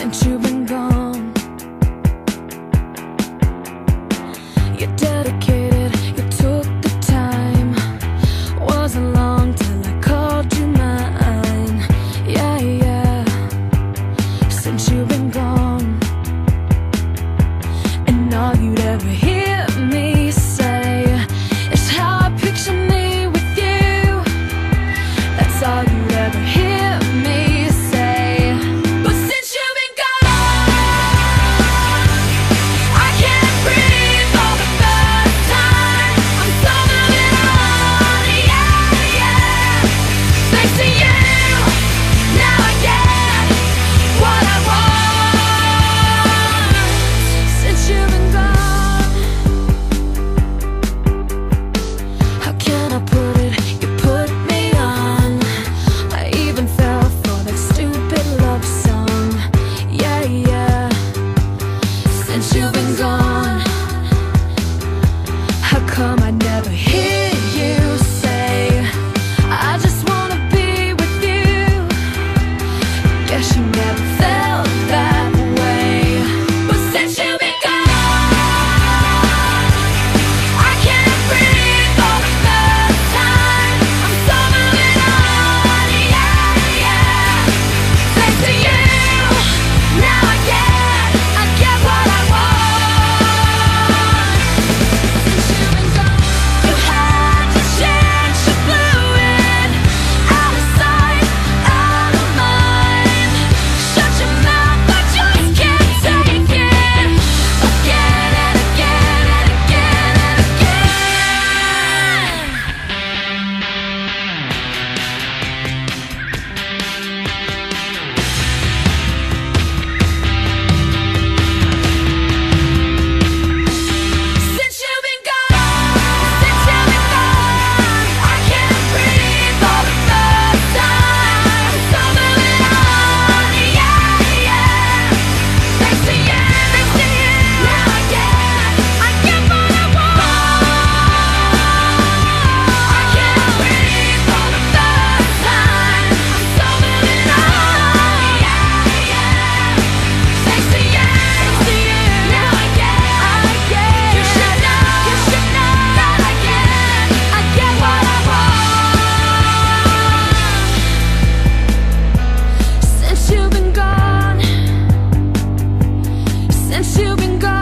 since you've been gone. You're dedicated, you took the time. Wasn't long till I called you mine. Yeah, yeah, since you've been gone. And all you'd ever hear me say is how I picture me with you. That's all you'd ever hear me say. But since you've been gone, I can't breathe for the first time. I'm so moving on, yeah, yeah. Thanks to you, now I get what I want. Since you've been gone, how can I put it? You put me on. I even fell for that stupid love song. Yeah, yeah. Since you've been gone, how come I never hear you say I just wanna be with you? Guess you never felt that way. But since you've been gone, I can't breathe for the first time. I'm so moving on, yeah, yeah. Thanks to you, now I get what I want. Since you've been gone, you had to change, you blew it. Out of sight, out of mind. Shut your mouth, I just can't take it. Again and again and again and again. Since you've been gone, I can't breathe for the first time. I'm so moving on, yeah, yeah. Thanks to you, now I get what I want. I can't breathe for the first time. I'm so moving on, yeah, yeah. Thanks to you, now I get. You should know that I get what I want. Since you've been gone, since you've been gone.